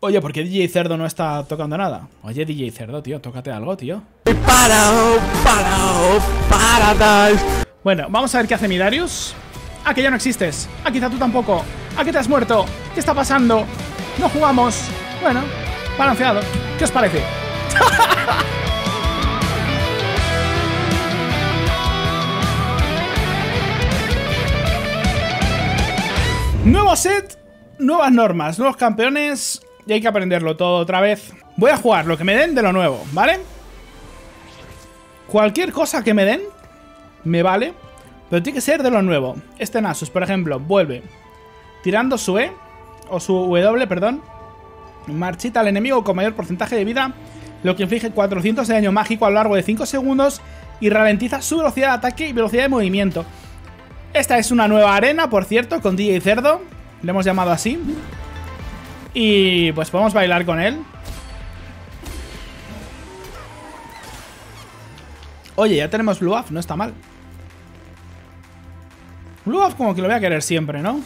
Oye, ¿por qué DJ Cerdo no está tocando nada? Oye, DJ Cerdo, tío, tócate algo, tío. Bueno, vamos a ver qué hace mi Darius. Ah, que ya no existes. Ah, quizá tú tampoco. Ah, que te has muerto. ¿Qué está pasando? No jugamos. Bueno, balanceado. ¿Qué os parece? Nuevo set, nuevas normas, nuevos campeones. Y hay que aprenderlo todo otra vez. Voy a jugar lo que me den de lo nuevo, ¿vale? Cualquier cosa que me den me vale, pero tiene que ser de lo nuevo. Este Nasus, por ejemplo, vuelve tirando su E, o su W, perdón. Marchita al enemigo con mayor porcentaje de vida, lo que inflige 400 de daño mágico a lo largo de 5 segundos y ralentiza su velocidad de ataque y velocidad de movimiento. Esta es una nueva arena, por cierto, con DJ Cerdo. Le hemos llamado así. Y pues podemos bailar con él. Oye, ya tenemos Blue Buff, no está mal. Blue Buff como que lo voy a querer siempre, ¿no?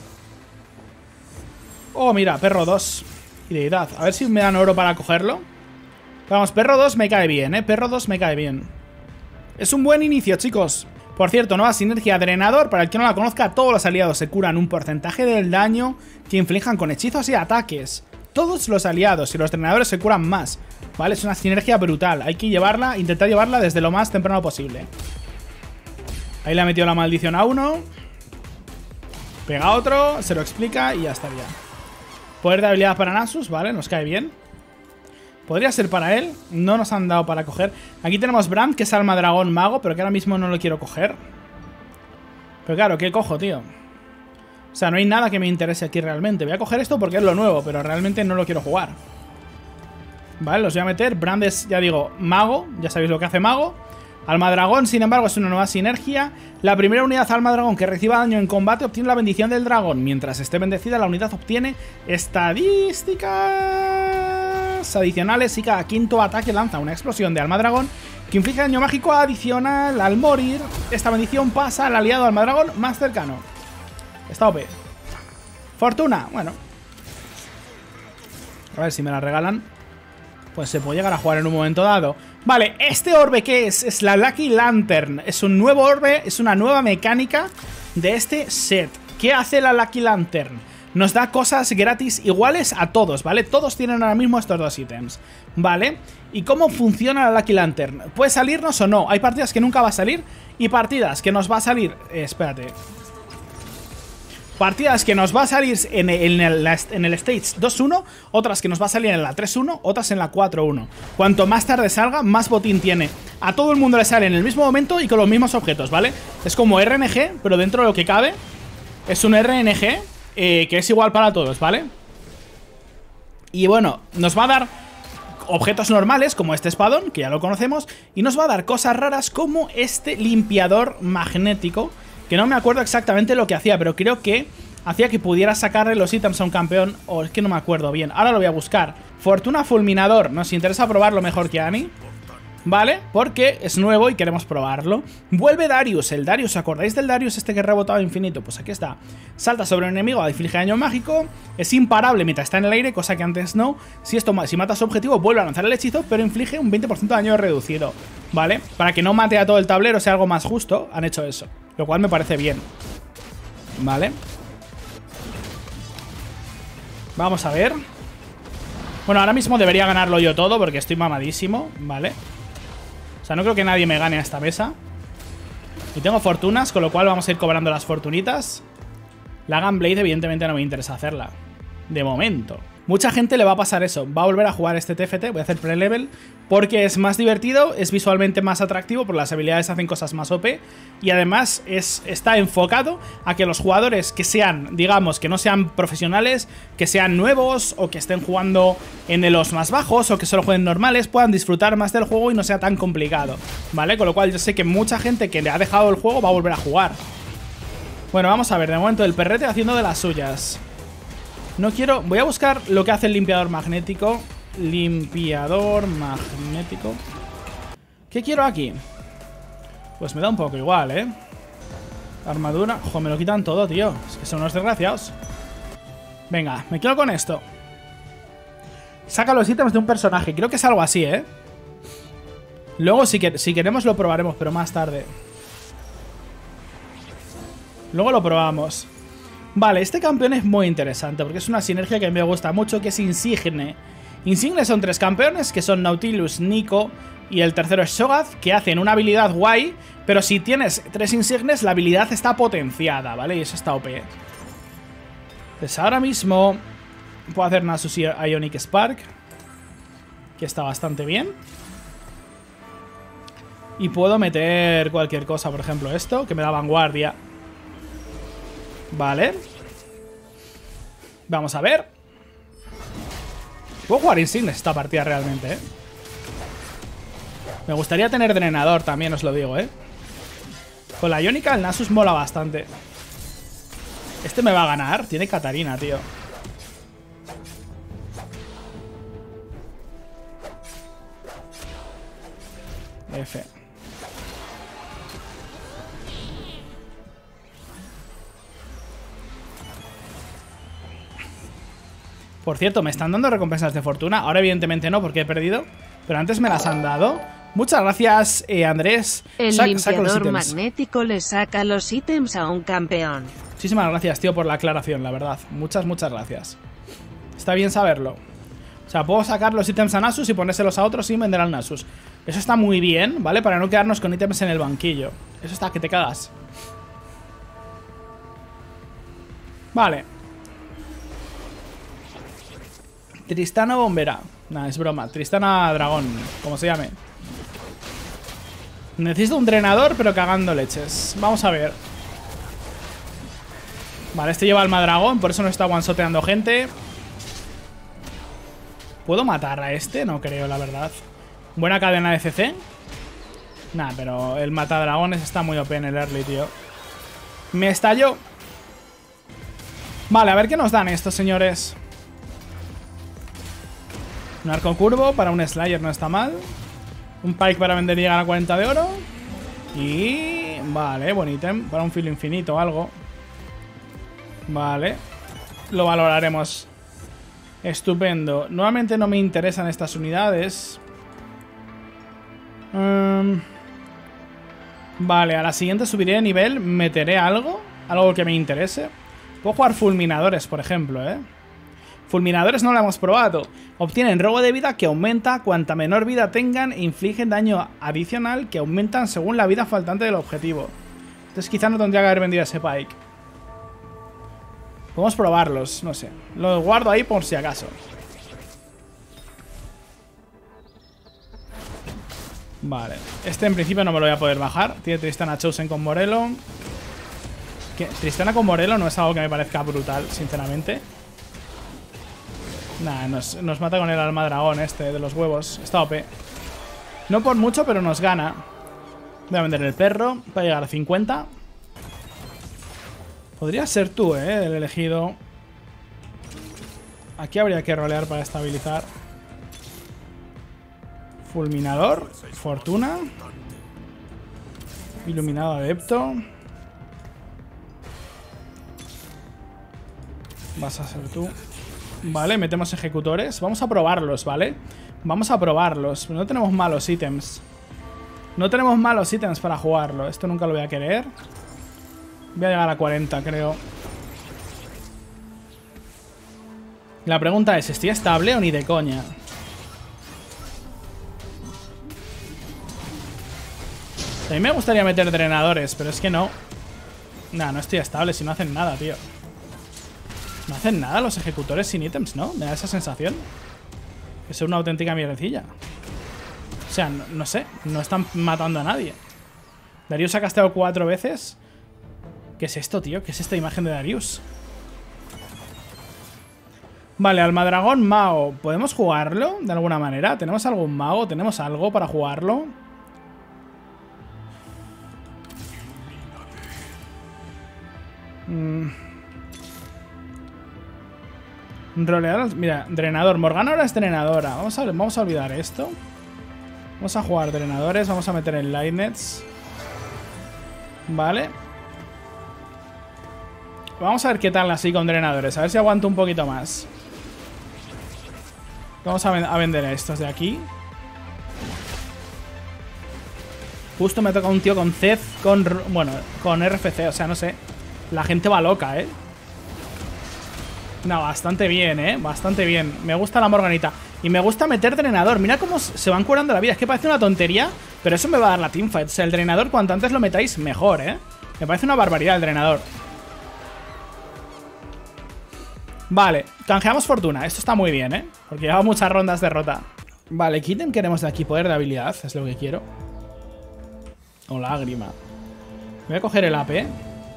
Oh, mira, perro 2. Y deidad. A ver si me dan oro para cogerlo. Vamos, perro 2 me cae bien, perro 2 me cae bien. Es un buen inicio, chicos. Por cierto, nueva sinergia drenador. Para el que no la conozca, todos los aliados se curan un porcentaje del daño que inflijan con hechizos y ataques. Todos los aliados y los drenadores se curan más. Vale, es una sinergia brutal. Hay que llevarla, intentar llevarla desde lo más temprano posible. Ahí le ha metido la maldición a uno. Pega a otro, se lo explica y ya estaría. Poder de habilidad para Nasus, vale, nos cae bien. Podría ser para él, no nos han dado para coger. Aquí tenemos Brand, que es alma dragón mago, pero que ahora mismo no lo quiero coger. Pero claro, ¿qué cojo, tío? O sea, no hay nada que me interese aquí realmente. Voy a coger esto porque es lo nuevo, pero realmente no lo quiero jugar. Vale, los voy a meter. Brand es, ya digo, mago, ya sabéis lo que hace mago. Alma dragón, sin embargo, es una nueva sinergia. La primera unidad alma dragón que reciba daño en combate obtiene la bendición del dragón. Mientras esté bendecida, la unidad obtiene estadísticas adicionales y cada quinto ataque lanza una explosión de alma dragón que inflige daño mágico adicional al morir. Esta bendición pasa al aliado alma dragón más cercano. Está OP. Fortuna, bueno. A ver si me la regalan. Pues se puede llegar a jugar en un momento dado. Vale, ¿este orbe qué es? Es la Lucky Lantern. Es un nuevo orbe, es una nueva mecánica de este set. ¿Qué hace la Lucky Lantern? Nos da cosas gratis iguales a todos, ¿vale? Todos tienen ahora mismo estos dos ítems, ¿vale? ¿Y cómo funciona la Lucky Lantern? ¿Puede salirnos o no? Hay partidas que nunca va a salir y partidas que nos va a salir... espérate... Partidas que nos va a salir en el Stage 2-1, otras que nos va a salir en la 3-1, otras en la 4-1. Cuanto más tarde salga, más botín tiene. A todo el mundo le sale en el mismo momento y con los mismos objetos, ¿vale? Es como RNG, pero dentro de lo que cabe es un RNG que es igual para todos, ¿vale? Y bueno, nos va a dar objetos normales como este espadón, que ya lo conocemos, y nos va a dar cosas raras como este limpiador magnético, que no me acuerdo exactamente lo que hacía, pero creo que hacía que pudiera sacarle los ítems a un campeón. O es que no me acuerdo bien. Ahora lo voy a buscar. Fortuna fulminador. Nos interesa probarlo mejor que Annie, ¿vale? Porque es nuevo y queremos probarlo. Vuelve Darius. El Darius, ¿os acordáis del Darius este que rebotaba infinito? Pues aquí está. Salta sobre un enemigo, inflige daño mágico. Es imparable mientras está en el aire, cosa que antes no. Si mata a su objetivo, vuelve a lanzar el hechizo, pero inflige un 20% de daño reducido, ¿vale? Para que no mate a todo el tablero, sea algo más justo, han hecho eso. Lo cual me parece bien, ¿vale? Vamos a ver. Bueno, ahora mismo debería ganarlo yo todo porque estoy mamadísimo, ¿vale? O sea, no creo que nadie me gane a esta mesa. Y tengo fortunas, con lo cual vamos a ir cobrando las fortunitas. La Gunblade evidentemente no me interesa hacerla de momento. Mucha gente le va a pasar eso. Va a volver a jugar este TFT, voy a hacer pre-level, porque es más divertido, es visualmente más atractivo, porque las habilidades hacen cosas más OP. Y además está enfocado a que los jugadores que sean, digamos, que no sean profesionales, que sean nuevos o que estén jugando en los más bajos o que solo jueguen normales, puedan disfrutar más del juego y no sea tan complicado, ¿vale? Con lo cual yo sé que mucha gente que le ha dejado el juego va a volver a jugar. Bueno, vamos a ver, de momento el perrete haciendo de las suyas. No quiero... Voy a buscar lo que hace el limpiador magnético. Limpiador magnético. ¿Qué quiero aquí? Pues me da un poco igual, ¿eh? Armadura... Ojo, me lo quitan todo, tío. Es que son unos desgraciados. Venga, me quedo con esto. Saca los ítems de un personaje. Creo que es algo así, ¿eh? Luego, si queremos, lo probaremos, pero más tarde. Luego lo probamos. Vale, este campeón es muy interesante porque es una sinergia que me gusta mucho, que es Insigne. Insigne son 3 campeones, que son Nautilus, Nico y el tercero es Shogath, que hacen una habilidad guay, pero si tienes 3 Insignes, la habilidad está potenciada, ¿vale? Y eso está OP. Entonces ahora mismo puedo hacer Nasus y Ionic Spark, que está bastante bien. Y puedo meter cualquier cosa, por ejemplo esto, que me da vanguardia. Vale. Vamos a ver. Puedo jugar Insignes esta partida realmente, ¿eh? Me gustaría tener drenador también, os lo digo, ¿eh? Con la Iónica el Nasus mola bastante. Este me va a ganar. Tiene Katarina, tío. F. Por cierto, ¿me están dando recompensas de fortuna? Ahora evidentemente no, porque he perdido. Pero antes me las han dado. Muchas gracias, Andrés. El limpiador magnético le saca los ítems a un campeón. Muchísimas gracias, tío, por la aclaración, la verdad. Muchas gracias. Está bien saberlo. O sea, puedo sacar los ítems a Nasus y ponérselos a otros sin vender al Nasus. Eso está muy bien, ¿vale? Para no quedarnos con ítems en el banquillo. Eso está que te cagas. Vale. Tristana Bombera. Nah, es broma. Tristana Dragón, como se llame. Necesito un drenador, pero cagando leches. Vamos a ver. Vale, este lleva alma dragón, por eso no está one-shoteando gente. ¿Puedo matar a este? No creo, la verdad. Buena cadena de CC. Nah, pero el matadragones está muy OP en el early, tío. Me estalló. Vale, a ver qué nos dan estos señores. Un arco curvo para un Slayer no está mal. Un Pike para vender y llegar a 40 de oro. Y... vale, buen ítem. Para un filo infinito o algo. Vale. Lo valoraremos. Estupendo. Nuevamente no me interesan estas unidades. Vale, a la siguiente subiré de nivel. Meteré algo. Algo que me interese. Puedo jugar fulminadores, por ejemplo, ¿eh? Fulminadores no lo hemos probado. Obtienen robo de vida que aumenta cuanta menor vida tengan e infligen daño adicional que aumentan según la vida faltante del objetivo. Entonces quizá no tendría que haber vendido ese Pike. Podemos probarlos, no sé. Los guardo ahí por si acaso. Vale. Este en principio no me lo voy a poder bajar. Tiene Tristana Chosen con Morelo. Tristana con Morelo no es algo que me parezca brutal, sinceramente. Nah, nos mata con el alma dragón este de los huevos. Está OP. No por mucho, pero nos gana. Voy a vender el perro para llegar a 50. Podría ser tú, el elegido. Aquí habría que rolear para estabilizar. Fulminador. Fortuna. Iluminado adepto. Vas a ser tú. Vale, metemos ejecutores. Vamos a probarlos, ¿vale? Vamos a probarlos. No tenemos malos ítems. No tenemos malos ítems para jugarlo. Esto nunca lo voy a querer. Voy a llegar a 40, creo. La pregunta es, ¿estoy estable o ni de coña? A mí me gustaría meter drenadores, pero es que no. Nah, no estoy estable si no hacen nada, tío. No hacen nada los ejecutores sin ítems, ¿no? Me da esa sensación. Que es una auténtica mierdecilla. O sea, no sé. No están matando a nadie. Darius ha casteado 4 veces. ¿Qué es esto, tío? ¿Qué es esta imagen de Darius? Vale, Almadragón Mao. ¿Podemos jugarlo de alguna manera? ¿Tenemos algún mago? ¿Tenemos algo para jugarlo? Rolear, mira, drenador. Morgana ahora es drenadora. Vamos a olvidar esto. Vamos a jugar drenadores. Vamos a meter en Lightnets. Vale. Vamos a ver qué tal así con drenadores. A ver si aguanto un poquito más. Vamos a vender a estos de aquí. Justo me toca un tío con Zed, bueno, con RFC, o sea, no sé. La gente va loca, ¿eh? No, bastante bien, ¿eh? Bastante bien. Me gusta la Morganita. Y me gusta meter drenador. Mira cómo se van curando la vida. Es que parece una tontería, pero eso me va a dar la teamfight. O sea, el drenador, cuanto antes lo metáis, mejor, ¿eh? Me parece una barbaridad el drenador. Vale, canjeamos fortuna. Esto está muy bien, ¿eh? Porque lleva muchas rondas de rota. Vale, ¿qué ítem queremos de aquí? Poder de habilidad, es lo que quiero. O lágrima. Voy a coger el AP.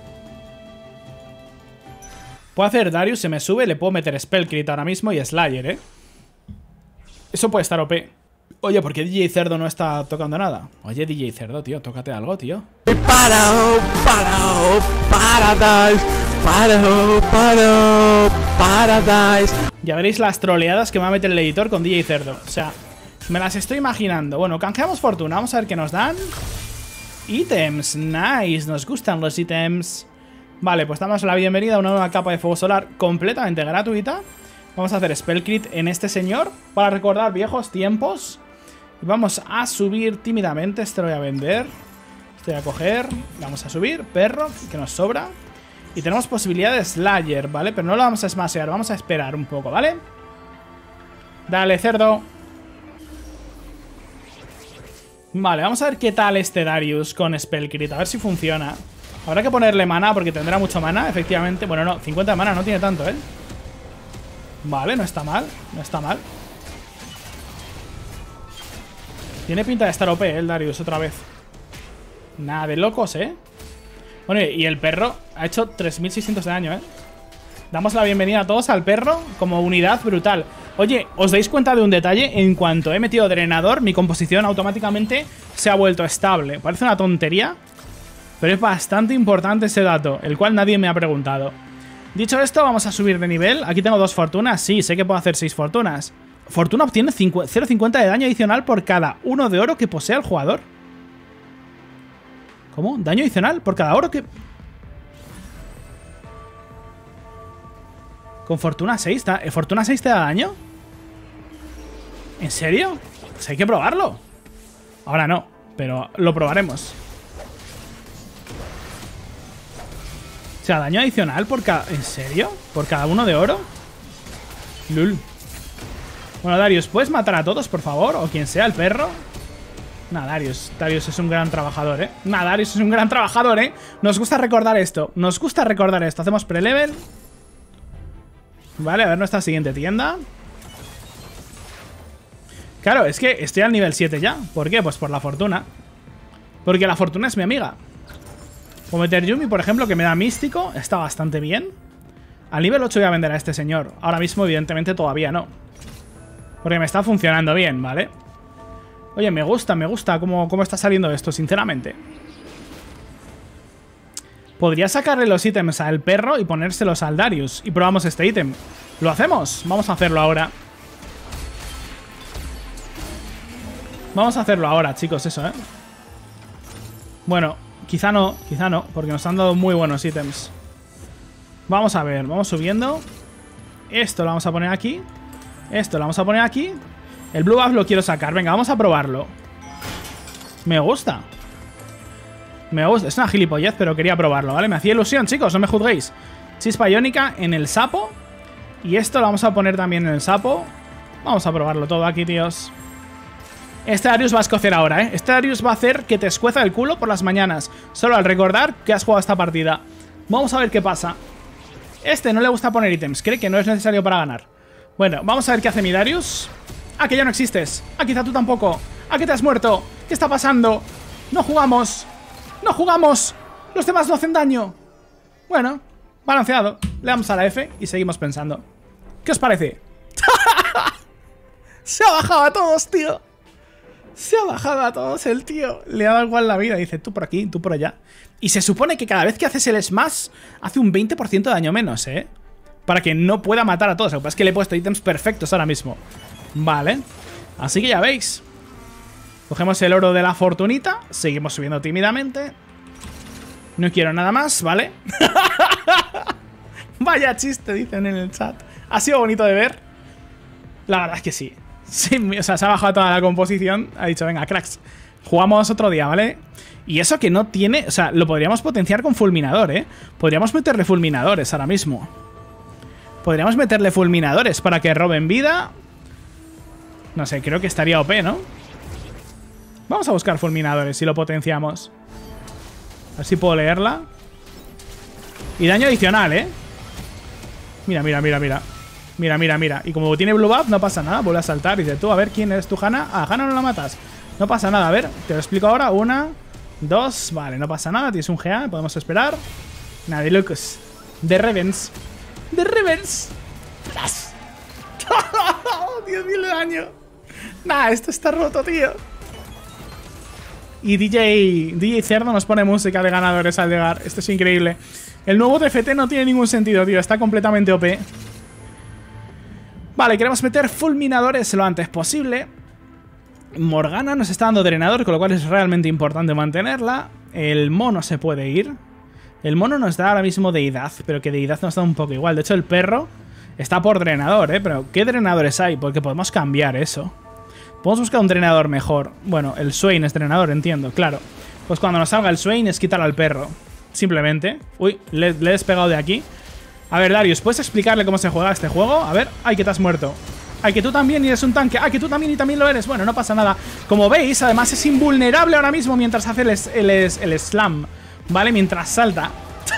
Puedo hacer Darius, se me sube. Le puedo meter Spell Crit ahora mismo y Slayer, ¿eh? Eso puede estar OP. Oye, ¿por qué DJ Cerdo no está tocando nada? Oye, DJ Cerdo, tío, tócate algo, tío. Paradise. Ya veréis las troleadas que me va a meter el editor con DJ Cerdo. O sea, me las estoy imaginando. Bueno, canjeamos fortuna. Vamos a ver qué nos dan. Ítems, nice. Nos gustan los ítems. Vale, pues damos la bienvenida a una nueva capa de fuego solar completamente gratuita. Vamos a hacer Spell Crit en este señor para recordar viejos tiempos. Y vamos a subir tímidamente. Este lo voy a vender. Este voy a coger. Vamos a subir. Perro, que nos sobra. Y tenemos posibilidad de Slayer, ¿vale? Pero no lo vamos a smashear. Vamos a esperar un poco, ¿vale? Dale, cerdo. Vale, vamos a ver qué tal este Darius con Spell Crit. A ver si funciona. Habrá que ponerle mana porque tendrá mucho mana, efectivamente. Bueno, no, 50 de mana no tiene tanto, ¿eh? Vale, no está mal. No está mal. Tiene pinta de estar OP, el Darius, otra vez. Nada de locos, ¿eh? Bueno, y el perro ha hecho 3600 de daño, ¿eh? Damos la bienvenida a todos al perro como unidad brutal. Oye, ¿os dais cuenta de un detalle? En cuanto he metido drenador, mi composición automáticamente se ha vuelto estable. Parece una tontería, pero es bastante importante ese dato, el cual nadie me ha preguntado. Dicho esto, vamos a subir de nivel. Aquí tengo 2 fortunas. Sí, sé que puedo hacer 6 fortunas. Fortuna obtiene 0,50 de daño adicional por cada 1 de oro que posea el jugador. ¿Cómo? ¿Daño adicional por cada oro que...? ¿Con Fortuna 6? ¿Fortuna 6 te da daño? ¿En serio? Pues hay que probarlo. Ahora no, pero lo probaremos. O sea, daño adicional por cada... ¿En serio? ¿Por cada 1 de oro? Lul. Bueno, Darius, ¿puedes matar a todos, por favor? O quien sea, el perro. Nah, Darius es un gran trabajador, ¿eh? Nah, Darius es un gran trabajador, ¿eh? Nos gusta recordar esto. Nos gusta recordar esto. Hacemos pre-level. Vale, a ver nuestra siguiente tienda. Claro, es que estoy al nivel 7 ya. ¿Por qué? Pues por la fortuna. Porque la fortuna es mi amiga. Puedo meter Yumi, por ejemplo, que me da místico. Está bastante bien. Al nivel 8 voy a vender a este señor. Ahora mismo, evidentemente, todavía no. Porque me está funcionando bien, ¿vale? Oye, me gusta cómo está saliendo esto, sinceramente. Podría sacarle los ítems al perro y ponérselos al Darius. Y probamos este ítem. ¿Lo hacemos? Vamos a hacerlo ahora. Vamos a hacerlo ahora, chicos, eso, ¿eh? Bueno, quizá no, porque nos han dado muy buenos ítems. Vamos a ver, vamos subiendo. Esto lo vamos a poner aquí. Esto lo vamos a poner aquí. El Blue Buff lo quiero sacar. Venga, vamos a probarlo. Me gusta. Me gusta. Es una gilipollez, pero quería probarlo, ¿vale? Me hacía ilusión, chicos, no me juzguéis. Chispa iónica en el sapo. Y esto lo vamos a poner también en el sapo. Vamos a probarlo todo aquí, tíos. Este Darius va a escocer ahora, ¿eh? Este Darius va a hacer que te escueza el culo por las mañanas. Solo al recordar que has jugado esta partida. Vamos a ver qué pasa. Este no le gusta poner ítems. Cree que no es necesario para ganar. Bueno, vamos a ver qué hace mi Darius. Ah, que ya no existes. Ah, quizá tú tampoco. Ah, que te has muerto. ¿Qué está pasando? No jugamos. ¡No jugamos! Los demás no hacen daño. Bueno, balanceado. Le damos a la F y seguimos pensando. ¿Qué os parece? Se ha bajado a todos, tío. Se ha bajado a todos el tío. Le ha dado igual la vida. Dice, tú por aquí, tú por allá. Y se supone que cada vez que haces el smash hace un 20% de daño menos, ¿eh? Para que no pueda matar a todos. Lo que pasa es que le he puesto ítems perfectos ahora mismo. Vale. Así que ya veis. Cogemos el oro de la fortunita. Seguimos subiendo tímidamente. No quiero nada más, ¿vale? Vaya chiste, dicen en el chat. Ha sido bonito de ver. La verdad es que sí. Sí, o sea, se ha bajado toda la composición. Ha dicho, venga, cracks, jugamos otro día, ¿vale? Y eso que no tiene... O sea, lo podríamos potenciar con fulminador, ¿eh? Podríamos meterle fulminadores ahora mismo. Podríamos meterle fulminadores para que roben vida. No sé, creo que estaría OP, ¿no? Vamos a buscar fulminadores si lo potenciamos. A ver si puedo leerla. Y daño adicional, ¿eh? Mira, mira, mira, mira. Mira, mira, mira. Y como tiene blue buff, no pasa nada. Vuelve a saltar. Dice, tú, a ver, ¿quién eres tú, Hanna? Ah, Hanna no la matas. No pasa nada. A ver, te lo explico ahora. 1, 2. Vale, no pasa nada. Tienes un GA. Podemos esperar. Nada de locos. De Revens. De Revens. Dios mío, el daño. Nah, esto está roto, tío. Y DJ Cerdo nos pone música de ganadores al llegar. Esto es increíble. El nuevo TFT no tiene ningún sentido, tío. Está completamente OP. Vale, queremos meter fulminadores lo antes posible. Morgana nos está dando drenador, con lo cual es realmente importante mantenerla. El mono se puede ir. El mono nos da ahora mismo deidad, pero que deidad nos da un poco igual. De hecho, el perro está por drenador, ¿eh? Pero ¿qué drenadores hay? Porque podemos cambiar eso. Podemos buscar un drenador mejor. Bueno, el Swain es drenador, entiendo, claro. Pues cuando nos salga el Swain es quitar al perro. Simplemente. Uy, le he despegado de aquí. A ver, Darius, ¿puedes explicarle cómo se juega este juego? A ver, ay, que te has muerto. Ay, que tú también eres un tanque. Ay, que tú también y también lo eres. Bueno, no pasa nada. Como veis, además es invulnerable ahora mismo mientras hace el slam. ¿Vale? Mientras salta.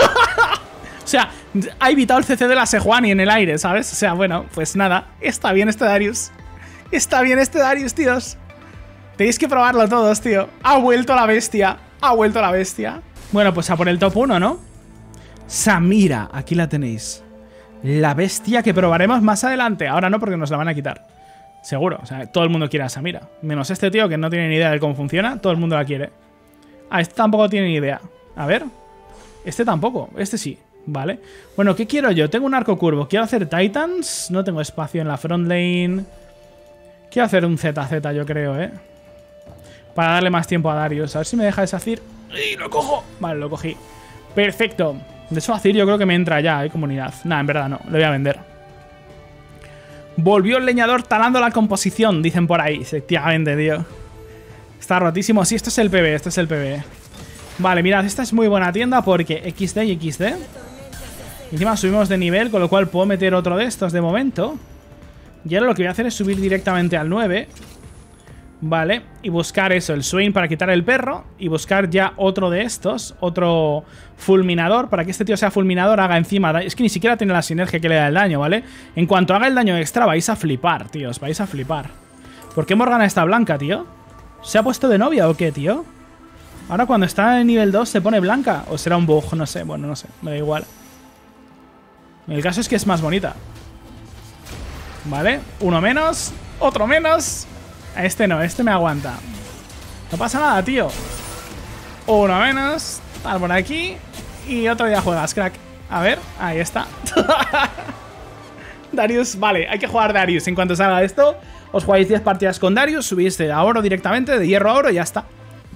O sea, ha evitado el CC de la Sejuani en el aire, ¿sabes? O sea, bueno, pues nada. Está bien este Darius. Está bien este Darius, tíos. Tenéis que probarlo todos, tío. Ha vuelto la bestia. Ha vuelto la bestia. Bueno, pues a por el top 1, ¿no? Samira, aquí la tenéis. La bestia que probaremos más adelante. Ahora no, porque nos la van a quitar. Seguro, o sea, todo el mundo quiere a Samira. Menos este tío que no tiene ni idea de cómo funciona. Todo el mundo la quiere. Ah, este tampoco tiene ni idea. A ver. Este tampoco, este sí. Vale. Bueno, ¿qué quiero yo? Tengo un arco curvo. Quiero hacer Titans. No tengo espacio en la front lane. Quiero hacer un ZZ, yo creo, ¿eh? Para darle más tiempo a Darius. A ver si me deja deshacer. ¡Y lo cojo! Vale, lo cogí. Perfecto. De hecho, Azir yo creo que me entra ya, comunidad. Nah, en verdad no. Le voy a vender. Volvió el leñador talando la composición, dicen por ahí. Efectivamente, tío. Está rotísimo. Sí, esto es el PB, esto es el PB. Vale, mirad, esta es muy buena tienda porque XD y XD. Encima subimos de nivel, con lo cual puedo meter otro de estos de momento. Y ahora lo que voy a hacer es subir directamente al 9. Vale, y buscar eso, el Swain para quitar el perro. Y buscar ya otro de estos, otro fulminador. Para que este tío sea fulminador, haga encima... Es que ni siquiera tiene la sinergia que le da el daño, ¿vale? En cuanto haga el daño extra vais a flipar, tíos, vais a flipar. ¿Por qué Morgana está blanca, tío? ¿Se ha puesto de novia o qué, tío? Ahora cuando está en nivel 2 se pone blanca. ¿O será un bug? No sé, bueno, no sé, me da igual. El caso es que es más bonita. Vale, uno menos, otro menos. Este no, este me aguanta. No pasa nada, tío. Uno menos. Tal por aquí. Y otro día juegas, crack. A ver, ahí está. Darius, vale, hay que jugar Darius. En cuanto salga esto, os jugáis 10 partidas con Darius. Subís de oro directamente, de hierro a oro y ya está.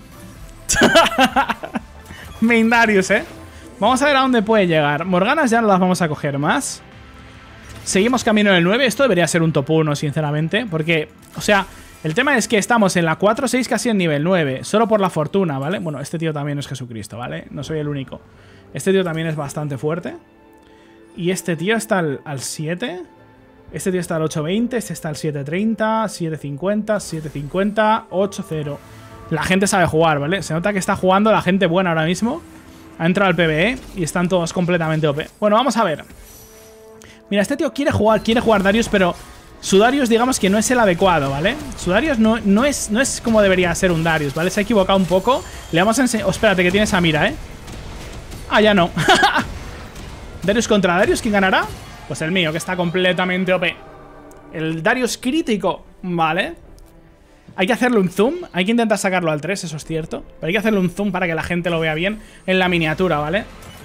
Main Darius, Vamos a ver a dónde puede llegar. Morganas ya no las vamos a coger más. Seguimos camino en el 9. Esto debería ser un top 1, sinceramente. Porque, o sea, el tema es que estamos en la 4-6 casi en nivel 9. Solo por la fortuna, ¿vale? Bueno, este tío también es Jesucristo, ¿vale? No soy el único. Este tío también es bastante fuerte. Y este tío está al 7. Este tío está al 8.20. Este está al 7.30, 7.50, 7.50, 8.0. La gente sabe jugar, ¿vale? Se nota que está jugando la gente buena ahora mismo. Ha entrado al PvE y están todos completamente OP. Bueno, vamos a ver. Mira, este tío quiere jugar Darius, pero su Darius digamos que no es el adecuado, ¿vale? Su Darius no es como debería ser un Darius, ¿vale? Se ha equivocado un poco. Le vamos a enseñar... Oh, espérate, que tiene Samira, Ah, ya no. Darius contra Darius, ¿quién ganará? Pues el mío, que está completamente OP. El Darius crítico, ¿vale? Hay que hacerle un zoom. Hay que intentar sacarlo al 3, eso es cierto. Pero hay que hacerle un zoom para que la gente lo vea bien en la miniatura, ¿vale?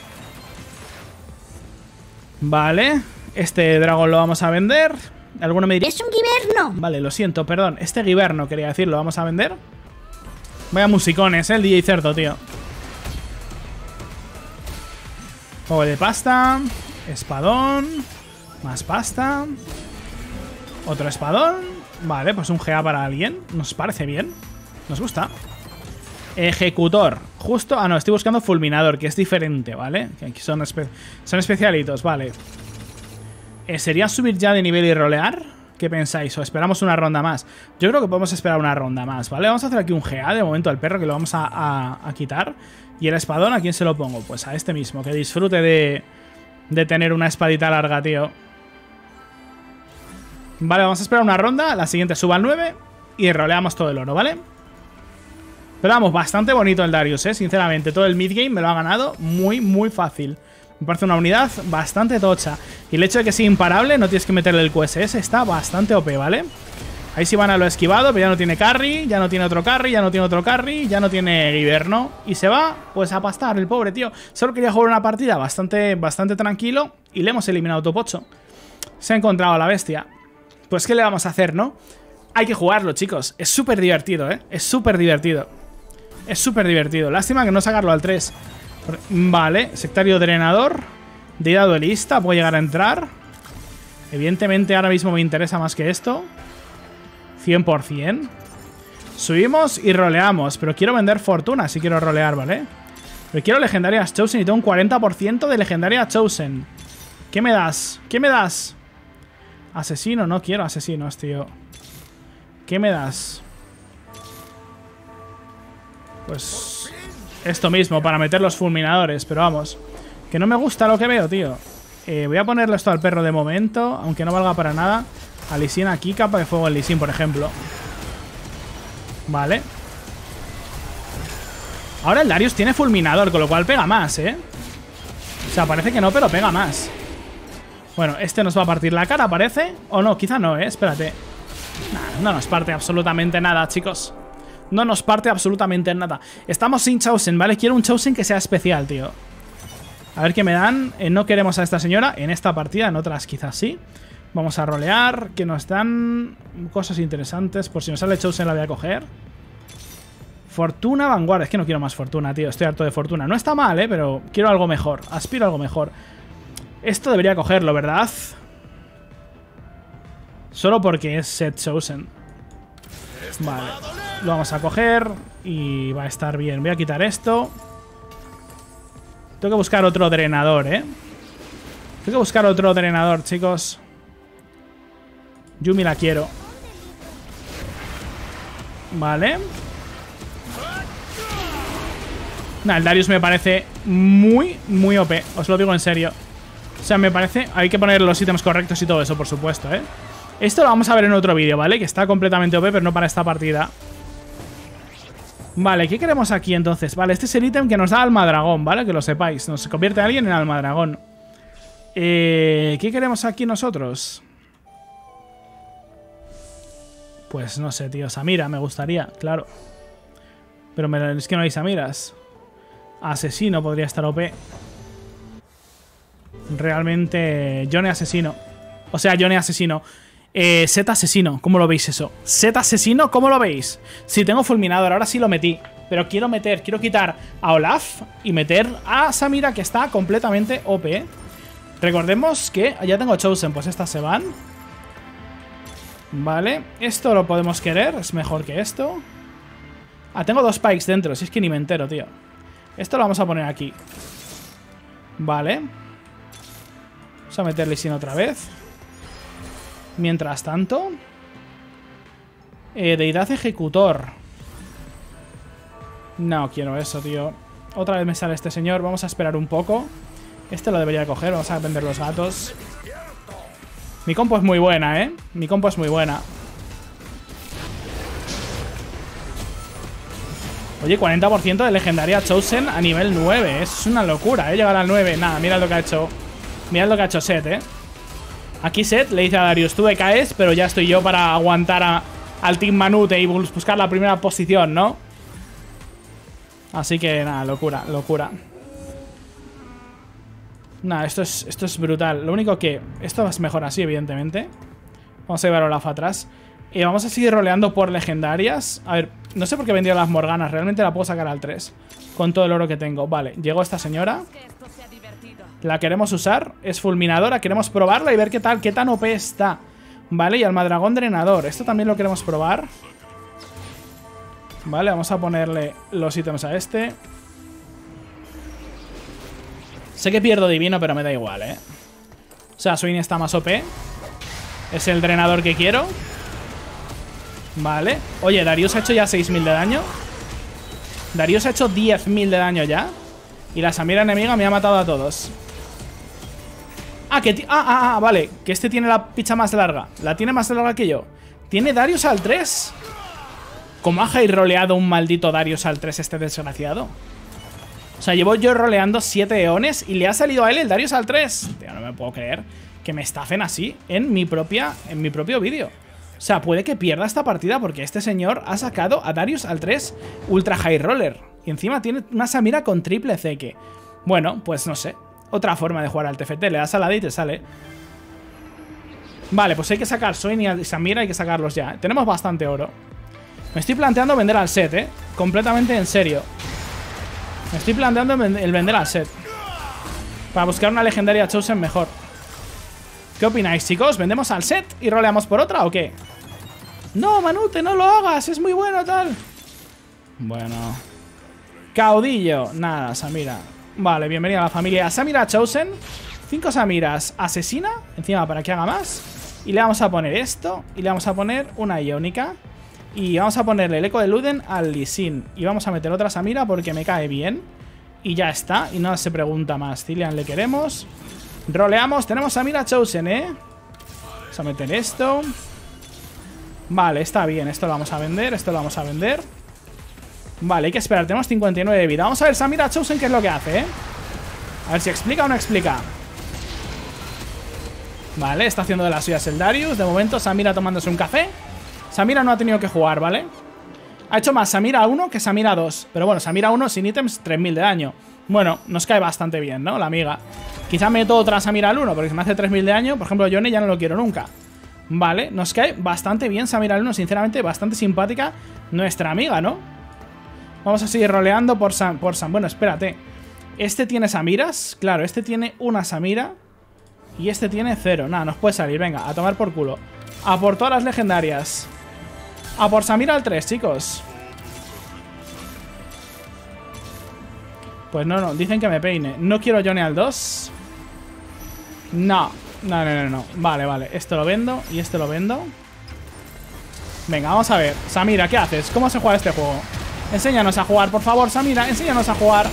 Vale. Este dragón lo vamos a vender. ¿Alguno me diría? ¡Es un Giverno! Vale, lo siento, perdón. Este Giverno quería decir, lo vamos a vender. Vaya musicones, el DJ Cerdo, tío. Juego de pasta. Espadón. Más pasta. Otro espadón. Vale, pues un GA para alguien. Nos parece bien. Nos gusta. Ejecutor. Justo... Ah, no, estoy buscando fulminador, que es diferente, ¿vale? Que aquí son especialitos, vale. ¿Sería subir ya de nivel y rolear? ¿Qué pensáis? ¿O esperamos una ronda más? Yo creo que podemos esperar una ronda más, ¿vale? Vamos a hacer aquí un GA de momento al perro, que lo vamos a quitar. Y el espadón, ¿a quién se lo pongo? Pues a este mismo, que disfrute de tener una espadita larga, tío. Vale, vamos a esperar una ronda. La siguiente suba al 9 y roleamos todo el oro, ¿vale? Pero vamos, bastante bonito el Darius, sinceramente. Todo el midgame me lo ha ganado muy, muy fácil. Me parece una unidad bastante tocha. Y el hecho de que sea imparable, no tienes que meterle el QSS, está bastante OP, ¿vale? Ahí sí van a lo esquivado, pero ya no tiene carry, ya no tiene otro carry, ya no tiene otro carry, ya no tiene Giverno. Y se va, pues, a pastar el pobre, tío. Solo quería jugar una partida bastante tranquilo y le hemos eliminado top 8. Se ha encontrado a la bestia. Pues, ¿qué le vamos a hacer, no? Hay que jugarlo, chicos. Es súper divertido, Es súper divertido. Es súper divertido. Lástima que no sacarlo al 3. Vale, sectario drenador. Deidad duelista, puedo llegar a entrar. Evidentemente ahora mismo me interesa más que esto. 100%. Subimos y roleamos. Pero quiero vender fortuna si quiero rolear, ¿vale? Pero quiero legendarias Chosen y tengo un 40% de legendaria Chosen. ¿Qué me das? ¿Qué me das? Asesino, no quiero asesinos, tío. ¿Qué me das? Pues esto mismo, para meter los fulminadores. Pero vamos, que no me gusta lo que veo, tío. Voy a ponerle esto al perro de momento, aunque no valga para nada. A Lee Sin aquí, capa de fuego en Lee Sin, por ejemplo. Vale. Ahora el Darius tiene fulminador, con lo cual pega más, O sea, parece que no, pero pega más. Bueno, este nos va a partir la cara, parece. O no, quizá no, espérate. Nah, no nos parte absolutamente nada, chicos. No nos parte absolutamente nada. Estamos sin Chosen, ¿vale? Quiero un Chosen que sea especial, tío. A ver qué me dan. No queremos a esta señora en esta partida, en otras quizás sí. Vamos a rolear, que nos dan cosas interesantes. Por si nos sale Chosen la voy a coger. Fortuna, vanguardia. Es que no quiero más fortuna, tío. Estoy harto de fortuna. No está mal, pero quiero algo mejor. Aspiro a algo mejor. Esto debería cogerlo, ¿verdad? Solo porque es set Chosen. Vale. Lo vamos a coger y va a estar bien. Voy a quitar esto. Tengo que buscar otro drenador, Tengo que buscar otro drenador, chicos. Yumi la quiero. Vale. Nah, el Darius me parece muy, muy OP. Os lo digo en serio. O sea, me parece... Hay que poner los ítems correctos y todo eso, por supuesto, Esto lo vamos a ver en otro vídeo, ¿vale? Que está completamente OP, pero no para esta partida. Vale, ¿qué queremos aquí entonces? Vale, este es el ítem que nos da Alma Dragón, ¿vale? Que lo sepáis. Nos convierte a alguien en Alma Dragón. ¿Qué queremos aquí nosotros? Pues no sé, tío. Samira, me gustaría, claro. Pero es que no hay Samiras. Asesino podría estar OP. Realmente... Yone Asesino. O sea, Yone Asesino. Z Asesino, ¿cómo lo veis eso? Z Asesino, ¿cómo lo veis? Si tengo fulminador, ahora sí lo metí. Pero quiero quitar a Olaf y meter a Samira, que está completamente OP. Recordemos que ya tengo Chosen, pues estas se van. Vale, esto lo podemos querer, es mejor que esto. Ah, tengo dos Pikes dentro, si es que ni me entero, tío. Esto lo vamos a poner aquí. Vale. Vamos a meterle sin otra vez. Mientras tanto, Deidad Ejecutor. No quiero eso, tío. Otra vez me sale este señor. Vamos a esperar un poco. Este lo debería coger. Vamos a vender los gatos. Mi compo es muy buena, Mi compo es muy buena. Oye, 40% de legendaria Chosen a nivel 9. Es una locura, llegar al 9. Nada, mira lo que ha hecho. Mirad lo que ha hecho Set, Aquí Set le dice a Darius, tú caes, pero ya estoy yo para aguantar al Team Manute y buscar la primera posición, ¿no? Así que nada, locura, locura. Nada, esto es brutal. Lo único que... Esto es mejor así, evidentemente. Vamos a llevar a Olaf atrás. Vamos a seguir roleando por legendarias. A ver, no sé por qué he vendido las Morganas. Realmente la puedo sacar al 3. Con todo el oro que tengo. Vale, llegó esta señora. La queremos usar. Es fulminadora. Queremos probarla y ver qué tal, qué tan OP está. Vale, y Almadragón Drenador. Esto también lo queremos probar. Vale, vamos a ponerle los ítems a este. Sé que pierdo divino, pero me da igual, ¿eh? O sea, Swain está más OP. Es el drenador que quiero. Vale. Oye, Darius ha hecho ya 6.000 de daño. Darius ha hecho 10.000 de daño ya. Y la Samira enemiga me ha matado a todos. Vale. Que este tiene la picha más larga. La tiene más larga que yo. Tiene Darius al 3. ¿Cómo ha high roleado un maldito Darius al 3 este desgraciado? O sea, llevo yo roleando 7 eones y le ha salido a él el Darius al 3. Tío, no me puedo creer que me estafen así en mi propio vídeo. O sea, puede que pierda esta partida porque este señor ha sacado a Darius al 3 Ultra High Roller. Y encima tiene una Samira con triple CQ. Bueno, pues no sé. Otra forma de jugar al TFT. Le das a la D y te sale. Vale, pues hay que sacar Swain y Samira, hay que sacarlos ya. Tenemos bastante oro. Me estoy planteando vender al set, completamente en serio. Me estoy planteando el vender al set para buscar una legendaria Chosen mejor. ¿Qué opináis, chicos? ¿Vendemos al set y roleamos por otra o qué? No, Manute, no lo hagas, es muy bueno tal. Bueno. Caudillo. Nada, Samira. Vale, bienvenida a la familia Samira Chosen. 5 Samiras. Asesina. Encima para que haga más. Y le vamos a poner esto. Y le vamos a poner una Iónica. Y vamos a ponerle el eco de Luden al Lee Sin. Y vamos a meter otra Samira porque me cae bien. Y ya está. Y no se pregunta más. Cillian le queremos. Roleamos. Tenemos Samira Chosen, Vamos a meter esto. Vale, está bien. Esto lo vamos a vender. Esto lo vamos a vender. Vale, hay que esperar. Tenemos 59 de vida. Vamos a ver Samira Chosen qué es lo que hace, A ver si explica o no explica. Vale, está haciendo de las suyas el Darius. De momento Samira tomándose un café. Samira no ha tenido que jugar, ¿vale? Ha hecho más Samira 1 que Samira 2. Pero bueno, Samira 1 sin ítems, 3.000 de daño. Bueno, nos cae bastante bien, ¿no? La amiga. Quizá meto otra Samira al 1 porque si me hace 3.000 de daño. Por ejemplo, Yone ya no lo quiero nunca. Vale, nos cae bastante bien Samira al 1. Sinceramente, bastante simpática nuestra amiga, ¿no? Vamos a seguir roleando por Sam. Bueno, espérate. Este tiene Samiras. Claro, este tiene una Samira. Y este tiene 0. Nada, nos puede salir. Venga, a tomar por culo. A por todas las legendarias. A por Samira al 3, chicos. Pues no. Dicen que me peine. No quiero Yone al 2. No. Vale. Esto lo vendo y esto lo vendo. Venga, vamos a ver. Samira, ¿qué haces? ¿Cómo se juega este juego? Enséñanos a jugar, por favor, Samira. Enséñanos a jugar.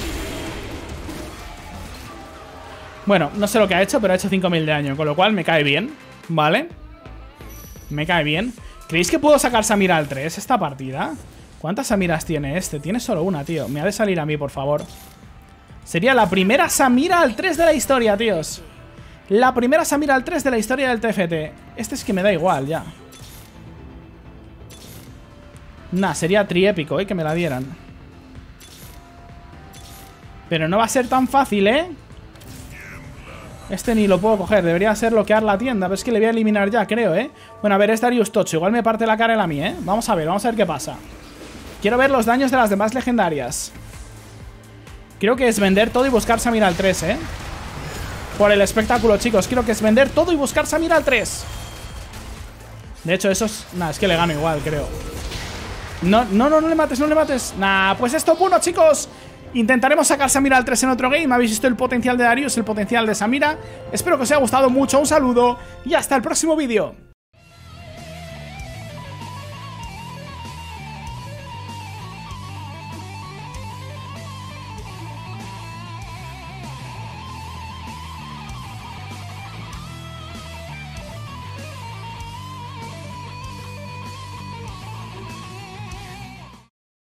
Bueno, no sé lo que ha hecho, pero ha hecho 5.000 de daño, con lo cual me cae bien. Vale. Me cae bien. ¿Creéis que puedo sacar Samira al 3 esta partida? ¿Cuántas Samiras tiene este? Tiene solo una, tío. Me ha de salir a mí, por favor. Sería la primera Samira al 3 de la historia, tíos. La primera Samira al 3 de la historia del TFT. Este es que me da igual, ya. Nah, sería triépico, que me la dieran. Pero no va a ser tan fácil, Este ni lo puedo coger. Debería ser bloquear la tienda. Pero es que le voy a eliminar ya, creo, Bueno, a ver, es Darius Tocho. Igual me parte la cara él a mí, Vamos a ver qué pasa. Quiero ver los daños de las demás legendarias. Creo que es vender todo y buscar Samira al 3, Por el espectáculo, chicos. Creo que es vender todo y buscar Samira al 3. De hecho, eso es... Nah, es que le gano igual, creo. No le mates. Nah, pues esto es bueno, chicos. Intentaremos sacar Samira al 3 en otro game. Habéis visto el potencial de Darius, el potencial de Samira. Espero que os haya gustado mucho. Un saludo y hasta el próximo vídeo.